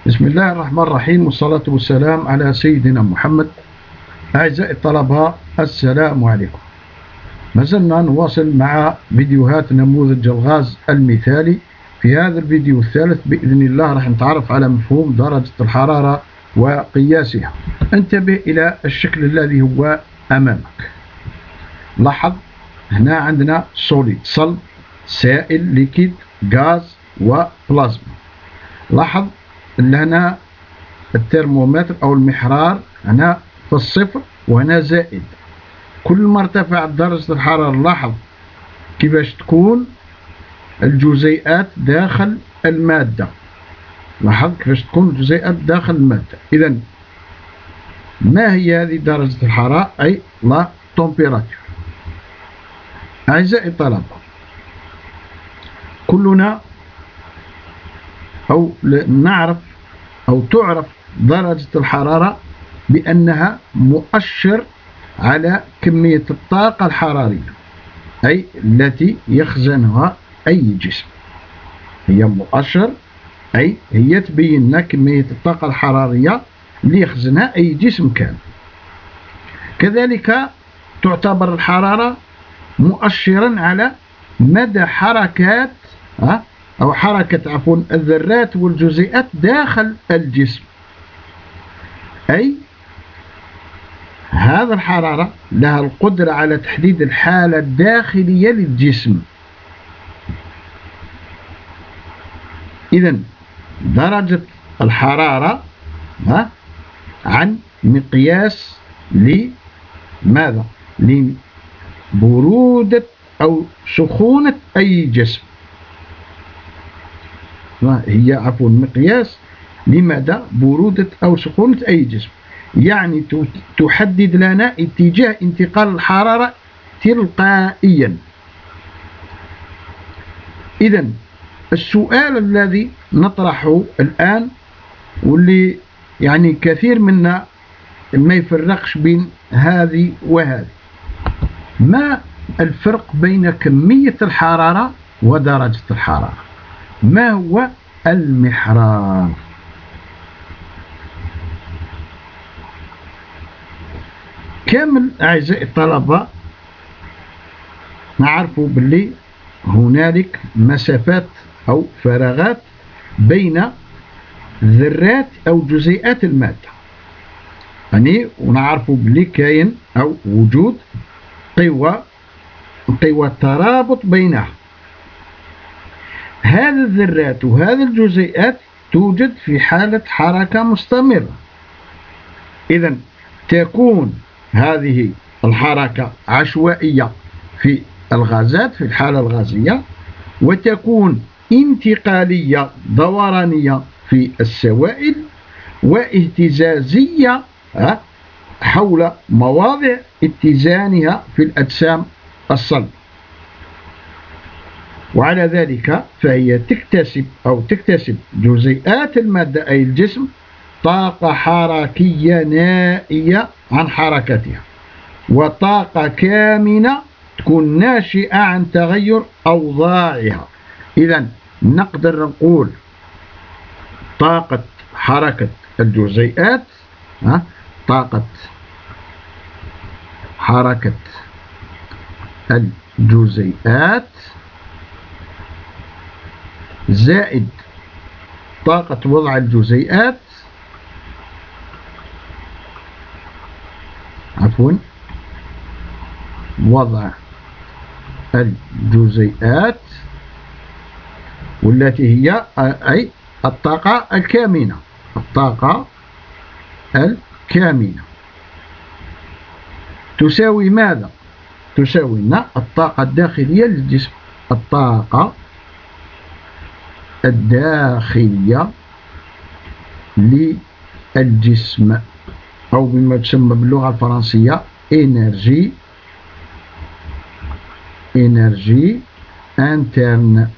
بسم الله الرحمن الرحيم، والصلاة والسلام على سيدنا محمد. أعزائي الطلبة، السلام عليكم. ما زلنا نواصل مع فيديوهات نموذج الغاز المثالي. في هذا الفيديو الثالث بإذن الله راح نتعرف على مفهوم درجة الحرارة وقياسها. انتبه إلى الشكل الذي هو أمامك. لاحظ هنا عندنا سوليد صلب، سائل ليكيد، غاز وبلازما. لاحظ هنا الترمومتر أو المحرار هنا في الصفر وهنا زائد. كل ما ارتفعت درجة الحرارة لاحظ كيفاش تكون الجزيئات داخل المادة. لاحظ كيفاش تكون الجزيئات داخل المادة. إذا ما هي هذه درجة الحرارة؟ أي لا تمبيراتور. أعزائي الطلبة، كلنا أو نعرف أو تعرف درجة الحرارة بأنها مؤشر على كمية الطاقة الحرارية، أي التي يخزنها أي جسم. هي مؤشر، أي هي تبين لنا كمية الطاقة الحرارية اللي يخزنها أي جسم كان. كذلك تعتبر الحرارة مؤشرا على مدى حركات أو حركة الذرات والجزيئات داخل الجسم. أي هذا الحرارة لها القدرة على تحديد الحالة الداخلية للجسم. إذن درجة الحرارة عن مقياس لماذا؟ لبرودة أو سخونة أي جسم. هي مقياس لمدى برودة أو سخونة أي جسم، يعني تحدد لنا اتجاه انتقال الحرارة تلقائيا. إذن السؤال الذي نطرحه الآن، واللي يعني كثير منا ما يفرقش بين هذه وهذه، ما الفرق بين كمية الحرارة ودرجة الحرارة؟ ما هو المحرار؟ كامل أعزائي الطلبة نعرفوا باللي هنالك مسافات أو فراغات بين ذرات أو جزيئات المادة، يعني ونعرفوا باللي كاين أو وجود قوى ترابط بينها. هذه الذرات وهذه الجزيئات توجد في حالة حركة مستمرة. إذن تكون هذه الحركة عشوائية في الغازات في الحالة الغازية، وتكون انتقالية دورانية في السوائل، واهتزازية حول مواضع اتزانها في الأجسام الصلبة. وعلى ذلك فهي تكتسب جزيئات المادة أي الجسم طاقة حركية نائية عن حركتها، وطاقة كامنة تكون ناشئة عن تغير أوضاعها. إذن نقدر نقول طاقة حركة الجزيئات، طاقة حركة الجزيئات زائد طاقة وضع الجزيئات، وضع الجزيئات، والتي هي أي الطاقة الكامنة. تساوي ماذا؟ تساوي الطاقة الداخلية للجسم، الطاقة الداخلية للجسم، أو بما تسمى باللغة الفرنسية énergie interne.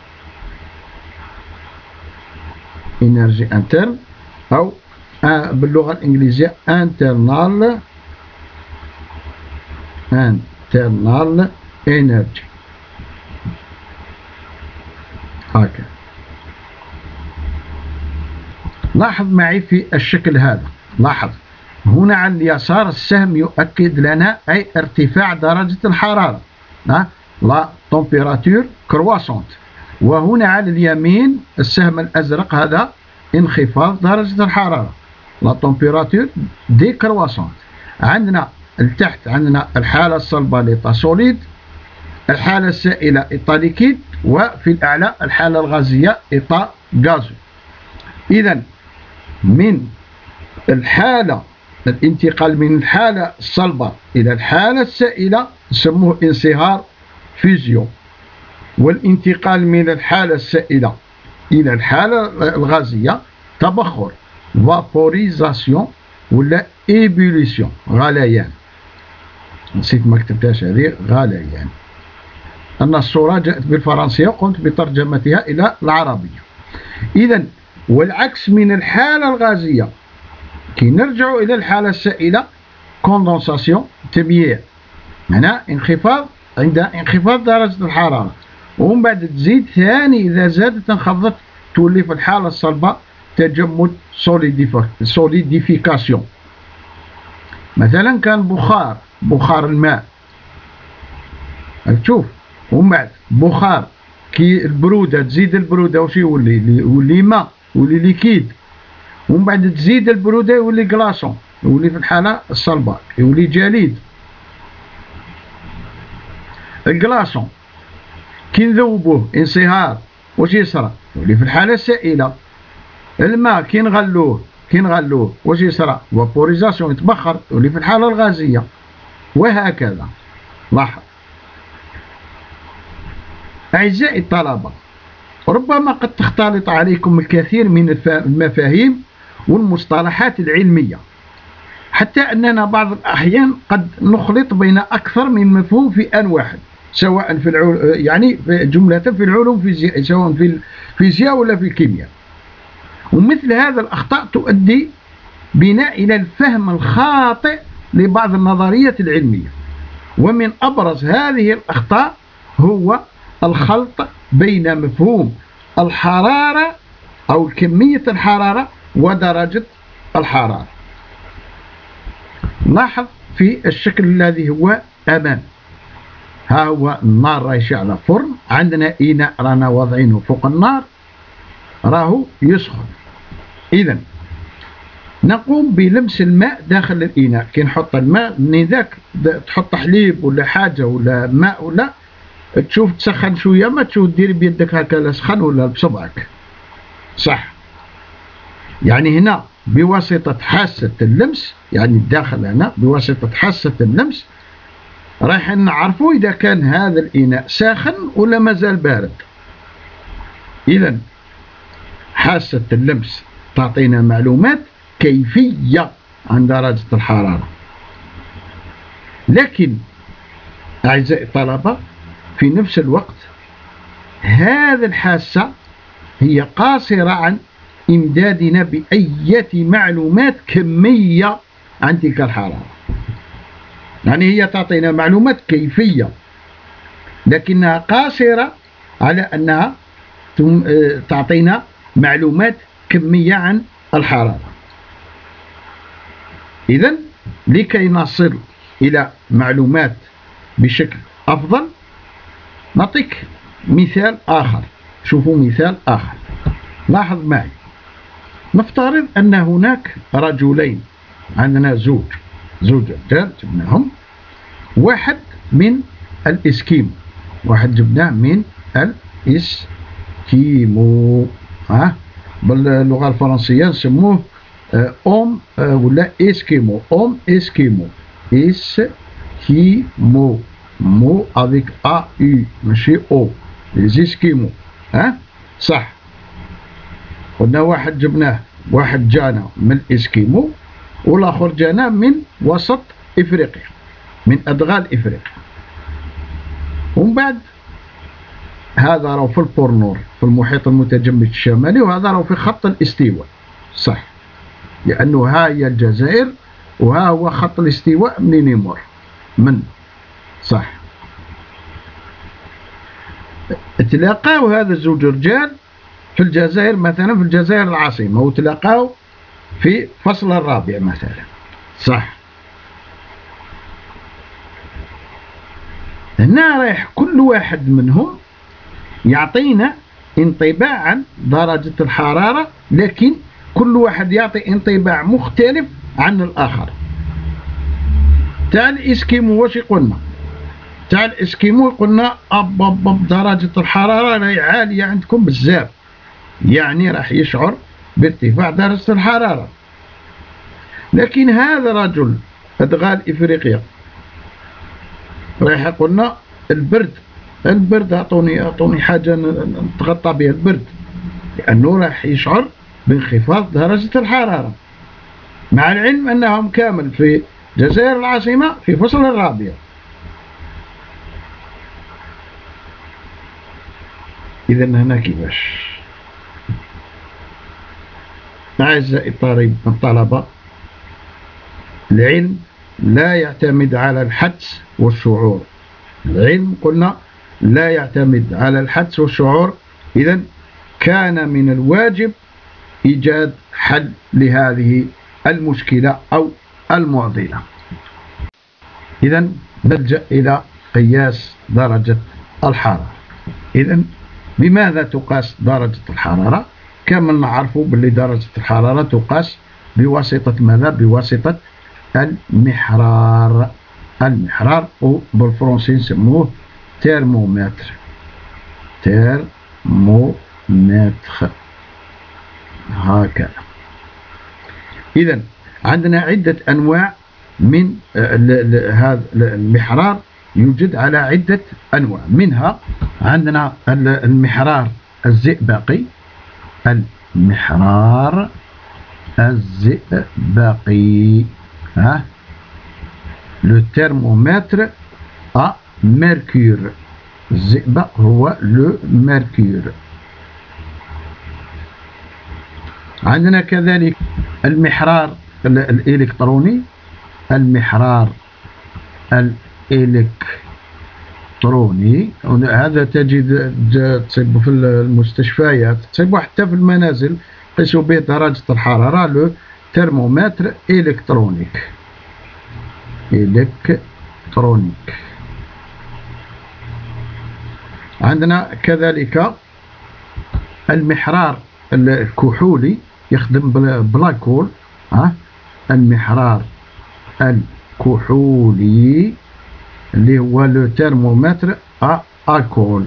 أو باللغة الإنجليزية internal energy. هكذا. لاحظ معي في الشكل هذا، لاحظ هنا على اليسار السهم يؤكد لنا أي ارتفاع درجة الحرارة، لا تمبيراتور كرواسونت. وهنا على اليمين السهم الأزرق هذا انخفاض درجة الحرارة، لا تمبيراتور دي كرواسونت. عندنا التحت عندنا الحالة الصلبة لإيطا سوليد، الحالة السائلة إيطا ليكيد، وفي الأعلى الحالة الغازية إيطا غازو. إذا من الحالة الانتقال من الحالة الصلبة إلى الحالة السائلة يسموه انصهار فيزيون، والانتقال من الحالة السائلة إلى الحالة الغازية تبخر فابوريزاسيون ولا ايبوليسيون غليان. نسيت ما كتبتهاش هذه، غليان. أن الصورة جاءت بالفرنسية وقمت بترجمتها إلى العربية. إذا والعكس من الحالة الغازية كي نرجع إلى الحالة السائلة كوندنساسيون تبييع، هنا انخفاض عند انخفاض درجة الحرارة، ومن بعد تزيد ثاني إذا زادت انخفضت تولي في الحالة الصلبة تجمد سوليديفيكاسيون. مثلا كان بخار الماء تشوف، ومن بعد بخار كي البرودة تزيد البرودة وش يولي ماء، يولي ليكيد، ومن بعد تزيد البرودة يولي كلاصون، يولي في الحالة الصلبة يولي جليد. الكلاصون كي نذوبوه انصهار واش يصرى؟ يولي في الحالة السائلة. الماء كي نغلوه واش يصرى؟ فابوريزاسيون يتبخر، يولي في الحالة الغازية، وهكذا. لاحظ أعزائي الطلبة، ربما قد تختلط عليكم الكثير من المفاهيم والمصطلحات العلمية، حتى أننا بعض الأحيان قد نخلط بين أكثر من مفهوم في آن واحد، سواء في يعني جملة في العلوم فيزياء، سواء في الفيزياء ولا في الكيمياء. ومثل هذا الأخطاء تؤدي بنا إلى الفهم الخاطئ لبعض النظريات العلمية، ومن أبرز هذه الأخطاء هو الخلط بين مفهوم الحرارة أو كمية الحرارة ودرجة الحرارة. لاحظ في الشكل الذي هو أمام، ها هو النار راهي شاعلة فرن، عندنا إناء رانا واضعينه فوق النار راهو يسخن. إذا نقوم بلمس الماء داخل الإناء، كي نحط الماء من ذاك تحط حليب ولا حاجة ولا ماء ولا تشوف تسخن شوية، ما تشوف دير بيدك هكذا سخن ولا بصبعك، صح؟ يعني هنا بواسطة حاسة اللمس، يعني الداخل هنا بواسطة حاسة اللمس رايح نعرفوا إذا كان هذا الإناء ساخن ولا مازال بارد. إذا حاسة اللمس تعطينا معلومات كيفية عن درجة الحرارة، لكن أعزائي الطلبة في نفس الوقت هذه الحاسة هي قاصرة عن إمدادنا بأية معلومات كمية عن تلك الحرارة. يعني هي تعطينا معلومات كيفية، لكنها قاصرة على أنها تعطينا معلومات كمية عن الحرارة. إذن لكي نصل إلى معلومات بشكل أفضل نعطيك مثال آخر. شوفوا مثال آخر، لاحظ معي. نفترض أن هناك رجلين، عندنا زوج رجال جبناهم، واحد من الإسكيمو، واحد جبناه من الإسكيمو، باللغة الفرنسية نسموه أوم ولا إسكيمو، أوم إسكيمو، إسكيمو، مو avec AU ماشي أو، les إسكيمو، صح. قلنا واحد جبناه، واحد جانا من الإسكيمو والآخر جانا من وسط إفريقيا، من أدغال إفريقيا. ومن بعد هذا راهو في البور نور في المحيط المتجمد الشمالي، وهذا راهو في خط الاستواء، صح، لأنه ها هي الجزائر وها هو خط الاستواء منين يمر من، صح. تلاقاو هذا الزوج رجال في الجزائر مثلا، في الجزائر العاصمة، وتلاقاو في فصل الرابع مثلا، صح. هنا رايح كل واحد منهم يعطينا انطباع عن درجة الحرارة، لكن كل واحد يعطي انطباع مختلف عن الآخر. تاع الإسكيمو واش يقولنا؟ تاع الإسكيمو قلنا أب درجة الحرارة راهي عالية عندكم بزاف، يعني راح يشعر بارتفاع درجة الحرارة. لكن هذا رجل أدغال إفريقيا رايح يقولنا البرد أعطوني حاجة نتغطى بها البرد، لأنه راح يشعر بانخفاض درجة الحرارة، مع العلم أنهم كامل في الجزائر العاصمة في فصل الرابع. إذا هنا كيفاش؟ أعزائي الطلبة، العلم لا يعتمد على الحدس والشعور. العلم قلنا لا يعتمد على الحدس والشعور، إذا كان من الواجب إيجاد حل لهذه المشكلة أو المعضلة. إذا نلجأ إلى قياس درجة الحرارة. إذا بماذا تقاس درجة الحرارة؟ كما نعرفوا باللي درجة الحرارة تقاس بواسطة ماذا؟ بواسطة المحرار. المحرار بالفرنسي نسموه ترمومتر. ترمومتر هكذا. إذا عندنا عدة أنواع من هذا المحرار، يوجد على عدة أنواع. منها عندنا المحرار الزئبقي. المحرار الزئبقي، لو ترمومتر à mercure. الزئبق هو لو ميركور. عندنا كذلك المحرار الإلكتروني. المحرار الإلكتروني هذا تصيب في المستشفيات، تصيب حتى في المنازل، قيسوا به درجة الحرارة. لو ترمومتر إلكترونيك. عندنا كذلك المحرار الكحولي، يخدم بالكحول. المحرار الكحولي اللي هو لو ترمومتر الكحول.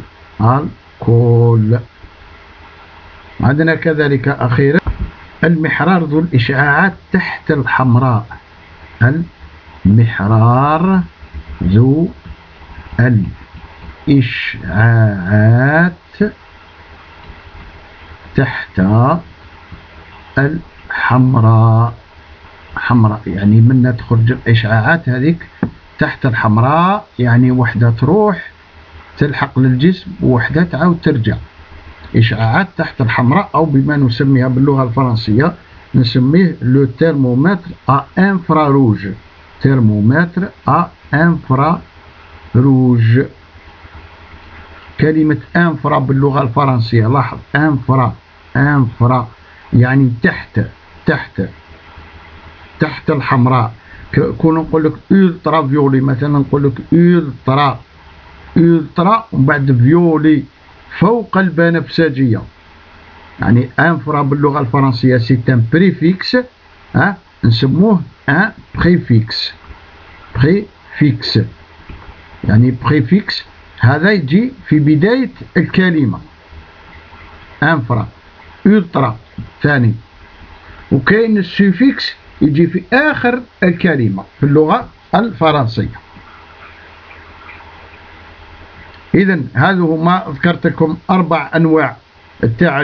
عندنا كذلك أخيرا المحرار ذو الإشعاعات تحت الحمراء. المحرار ذو الإشعاعات تحت الحمراء. حمراء يعني منها تخرج الإشعاعات هذيك تحت الحمراء، يعني وحدة تروح تلحق للجسم ووحدة تعاود ترجع. إشعاعات تحت الحمراء، أو بما نسميها باللغة الفرنسية نسميه لو ترمومتر انفراروج. ترمومتر انفراروج. كلمة انفرا باللغة الفرنسية، لاحظ، انفرا يعني تحت الحمراء. كون نقول لك ألترا فيولي مثلا، نقول لك ألترا ومن بعد فيولي فوق البنفسجية. يعني انفرا باللغة الفرنسية سي ان بريفيكس، نسموه ان بريفيكس. يعني بريفيكس هذا يجي في بداية الكلمة، انفرا، ألترا ثاني، وكاين السوفيكس يجي في آخر الكلمة في اللغة الفرنسية. إذا هذا ما ذكرت لكم 4 أنواع تاع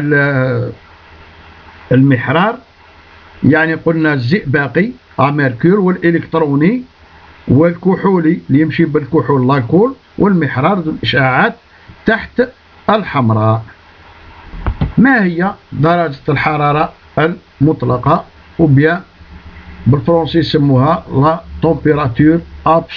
المحرار. يعني قلنا الزئبقي ميركور، والإلكتروني، والكحولي اللي يمشي بالكحول لاكول، والمحرار ذو الإشعاعات تحت الحمراء. ما هي درجة الحرارة المطلقة؟ وبيان بالفرنسي يسموها لا تمبيراتور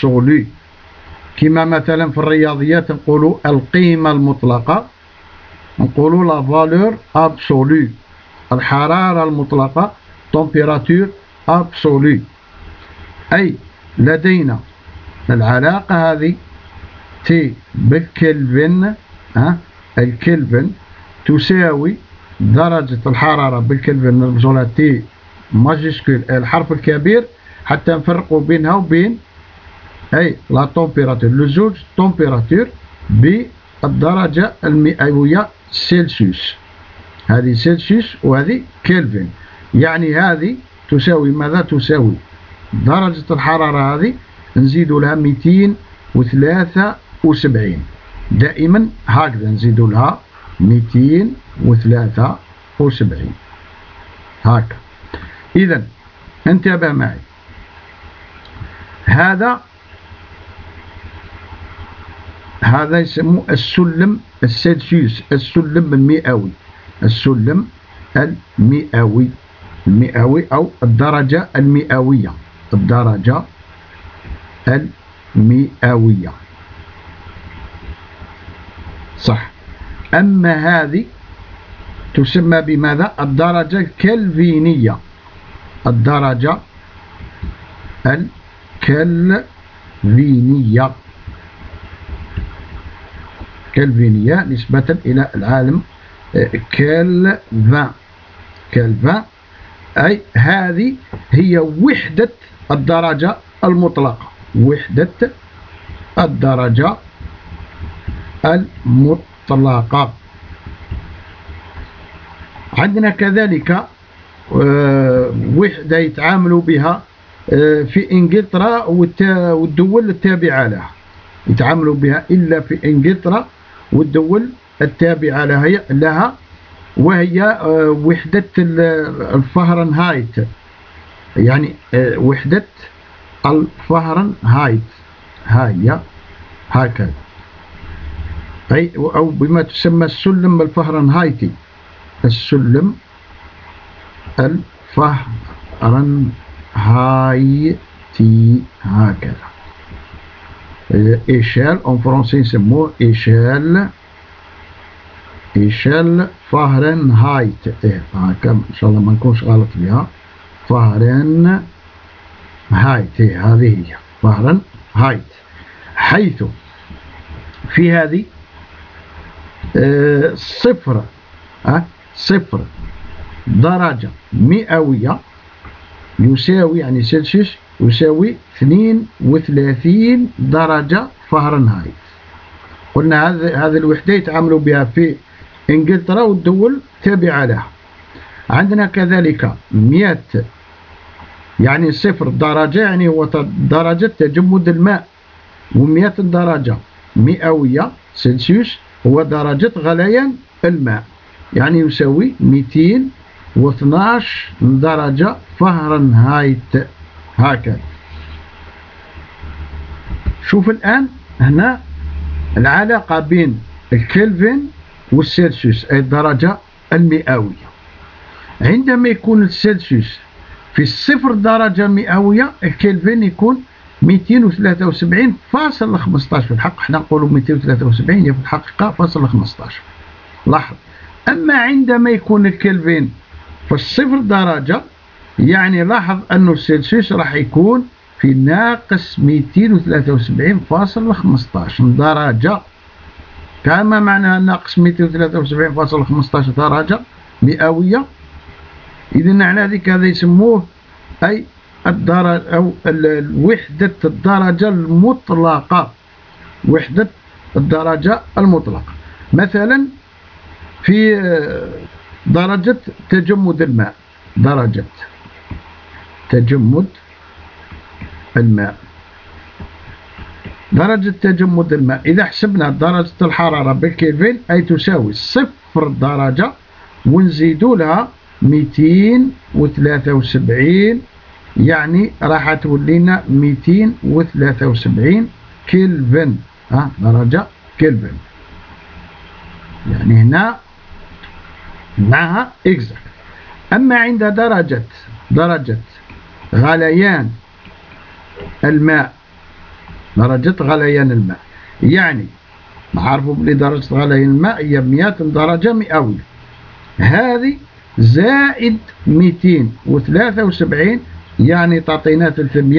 ابسولو. كما مثلا في الرياضيات نقولوا القيمة المطلقة، نقولوا لا فالور ابسولو، الحرارة المطلقة température absolue، أي لدينا العلاقة هذه تي بالكلفن، الكلفن تساوي درجة الحرارة بالكلفن، نرمزولها تي ماجيسكول الحرف الكبير حتى نفرقوا بينها وبين أي لا تومبيراتور لزوج تومبيراتور بالدرجة المئوية سيلسيوس، هذه سيلسيوس وهذه كلفن. يعني هذه تساوي ماذا؟ تساوي درجة الحرارة هذه نزيد لها 273، دائما هكذا نزيد لها 273 هكذا. إذا انتبه معي، هذا يسموه السلم السلسيوس، السلم المئوي، السلم المئوي أو الدرجة المئوية، الدرجة المئوية صح. أما هذه تسمى بماذا؟ الدرجة الكلفينية، الدرجة الكلفينية، كلفينية نسبة إلى العالم كلفان، أي هذه هي وحدة الدرجة المطلقة، وحدة الدرجة المطلقة. عندنا كذلك وحدة يتعاملوا بها في إنجلترا والدول التابعة لها، يتعاملوا بها إلا في إنجلترا والدول التابعة لها، وهي وحدة الفهرنهايت، يعني وحدة الفهرنهايت هي هكذا، أي أو بما تسمى السلم الفهرنهايتي، السلم الفهرنهايتي هكذا. إيشال en français يسموه إيشال فهرنهايت، هكا إن شاء الله ما نكونش غلط بها، فهرنهايت هذه هي فهرنهايت، حيث في هذه صفر درجة مئوية يساوي، يعني سلسيوس يساوي 32 درجة فهرنهايت. قلنا هذه الوحدة يتعاملوا بها في إنجلترا والدول التابعة لها. عندنا كذلك 100، يعني 0 درجة يعني هو درجة تجمد الماء، و100 درجة مئوية سلسيوس هو درجة غليان الماء، يعني يساوي 212 درجة فهرنهايت هكذا. شوف الآن هنا العلاقة بين الكلفن والسلسيوس أي الدرجة المئوية. عندما يكون السلسيوس في 0 درجة مئوية، الكلفن يكون 273.15، في الحق احنا نقولوا 273 هي في الحقيقة فاصلة 15. لاحظ، أما عندما يكون الكلفن في 0 درجة، يعني لاحظ أنه السلسيوس راح يكون في ناقص 273.15 درجة. كما معناها ناقص 273.15 درجة مئوية. إذن على ذلك هذا يسموه أي الدرجة أو وحدة الدرجة المطلقة، وحدة الدرجة المطلقة. مثلا في درجة تجمد الماء، درجة تجمد الماء، درجة تجمد الماء إذا حسبنا درجة الحرارة بالكلفن أي تساوي 0 درجة ونزيدوا لها 273، يعني راح تولينا 273 كلفن، درجة كلفن، يعني هنا معها إكزاكت. أما عند درجة غليان الماء، درجة غليان الماء يعني نعرفوا بلي درجة غليان الماء هي 100 درجة مئوية، هذه زائد 273 يعني تعطينا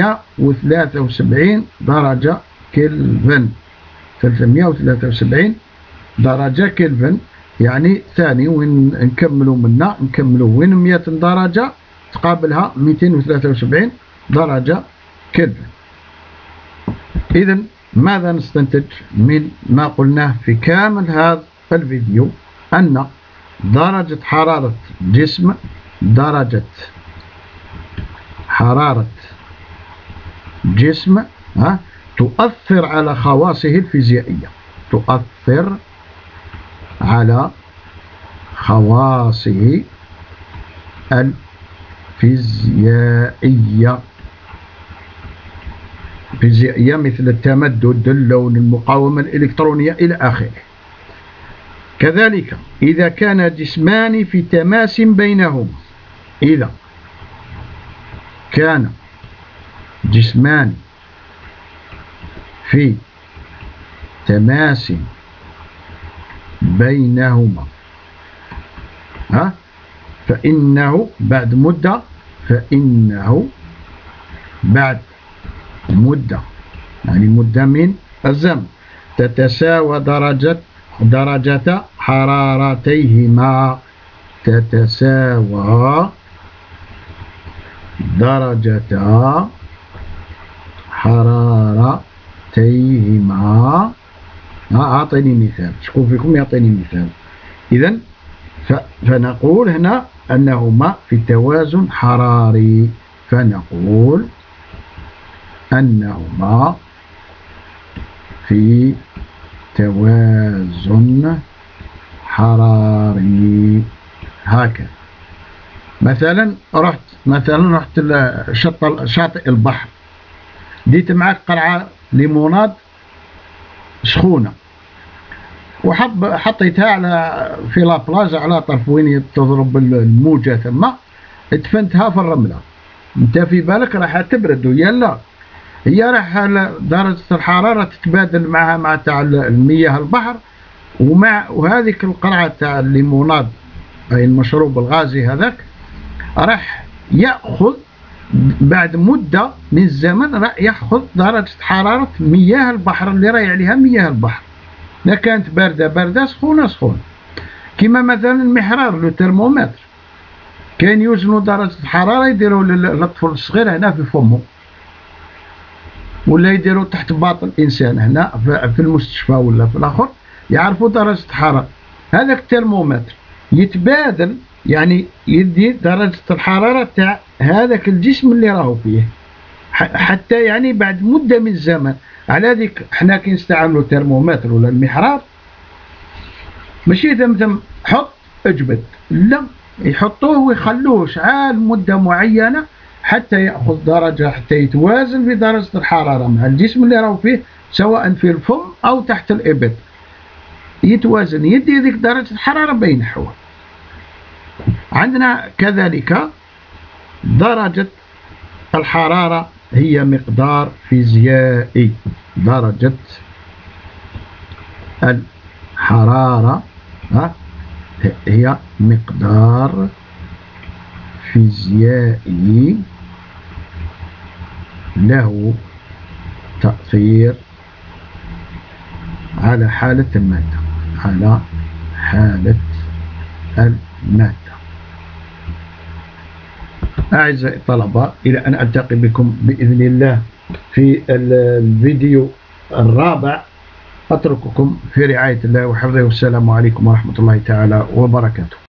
373 درجة كلفن. 373 درجة كلفن يعني ثاني وين نكملوا منا نكملوا وين 100 درجة تقابلها 273 درجة كلفن. إذن ماذا نستنتج من ما قلناه في كامل هذا الفيديو؟ أن درجة حرارة جسم تؤثر على خواصه الفيزيائية، تؤثر على خواصه الفيزيائية مثل التمدد، اللون، المقاومة الإلكترونية إلى آخره. كذلك إذا كان جسمان في تماس بينهما، إذا كان جسمان في تماس بينهما فإنه بعد مدة يعني مدة من الزمن تتساوى درجة حرارتيهما، تتساوى درجة حرارتيهما. أعطيني مثال، شكون فيكم يعطيني مثال؟ إذن فنقول هنا أنهما في توازن حراري، فنقول أنهما في توازن حراري. هكذا مثلا رحت شاطئ البحر، ديت معك قرعة ليموناد سخونة وحطيتها في لابلاج على طرف وين تضرب الموجة، ثم دفنتها في الرملة. انت في بالك راح تبرد ويلا هي راح درجة الحرارة تتبادل معها مع تاع المياه البحر وهذيك القرعة تاع الليموناد أي المشروب الغازي هذاك راح يأخذ بعد مدة من الزمن راح يأخذ درجة حرارة مياه البحر اللي راهي عليها مياه البحر. إذا كانت باردة سخونة. كما مثلا المحرار لو ترمومتر كان يوزنوا درجة الحرارة يديروا للطفل الصغير هنا في فمه، ولا يديروا تحت باطن الإنسان هنا في المستشفى ولا في الآخر يعرفوا درجة الحرارة. هذاك الترمومتر يتبادل يعني يدي درجة الحرارة تاع هذاك الجسم اللي راهو فيه، حتى يعني بعد مدة من الزمن. على ذيك حنا كي نستعملوا الترمومتر ولا المحرار ماشي ثم حط اجبد، لا يحطوه ويخلوه شحال مدة معينة حتى يأخذ درجة، حتى يتوازن بدرجة الحرارة مع الجسم اللي راهو فيه، سواء في الفم أو تحت الإبط يتوازن، يدي ذيك درجة الحرارة بين حوال. عندنا كذلك درجة الحرارة هي مقدار فيزيائي، درجة الحرارة هي مقدار فيزيائي له تأثير على حالة المادة، على حالة المادة. أعزائي الطلبة، إلى أن ألتقي بكم بإذن الله في الفيديو الرابع، أترككم في رعاية الله وحفظه، والسلام عليكم ورحمة الله تعالى وبركاته.